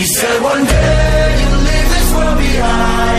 said one day you'll leave this world behind.